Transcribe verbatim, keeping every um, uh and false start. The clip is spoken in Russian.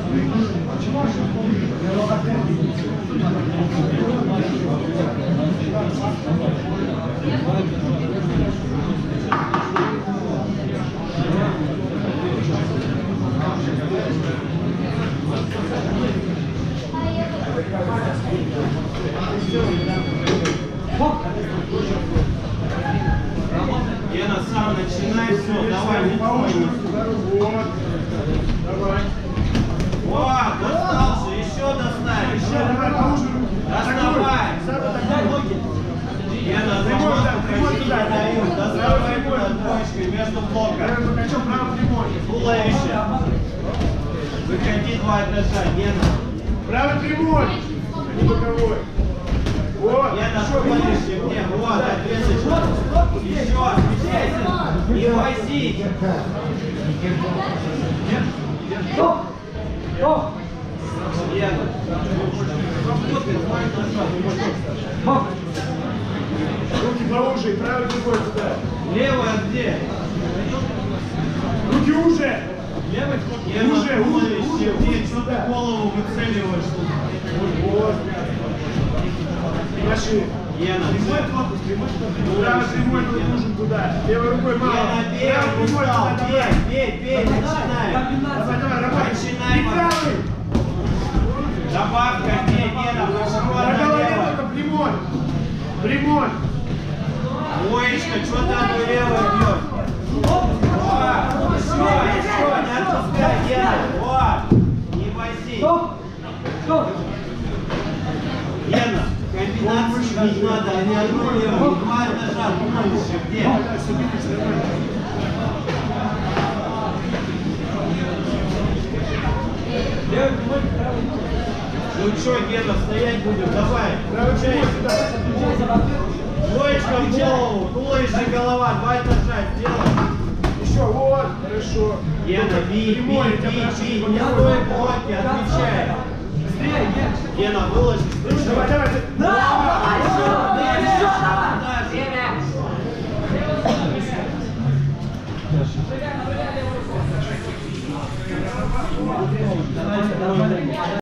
Гена, сам начинай, все, давай, не помни. Вот. Давай. Вот, достался, еще доставь. Еще давай поуже. Доставай. Гена, замок не дают. Доставай туда двоечкой между блоком. Туловище. Выходи два этажа, Гена. Правый прямой. Не боковой. Вот. Гена, ближе мне. Вот, ответочка. Еще, смещайся. Не вози. Стоп! Стоп! Гена. Руки поуже, правый прямой туда. Левая где? Руки уже. Левый? Гена, Уже, уже, туловище. Где? Что ты голову выцеливаешь тут? Вот. Маши. Гена, Прямой корпус, прямой корпус. Правый прямой нужен туда. Левой рукой мало. Гена, бей, Правый прямой устал, туда, бей, давай. бей, бей, начинай. Давай, давай, работай. Начинай, И правый. Добавка, бей, Гена, пошел На голове налево. только прямой. Прямой. Моечка, что ты одну левую бьешь? Вот, еще, еще, не отпускай, Гена, вот, не вози. Стоп! Стоп! Гена, комбинации не надо, а не одну левую, два этажа, туловище, где? Ну что, Гена, стоять будем, давай, включай. Двоечка в голову, туловище, голова, два этажа, сделай. Еще, вот, хорошо. Гена, бей, бей, бей, бей, не стой в блоке, отвечай. Гена, выложись. Давай, давай. Да! Дальше, Еще дальше, давай! дальше. Время!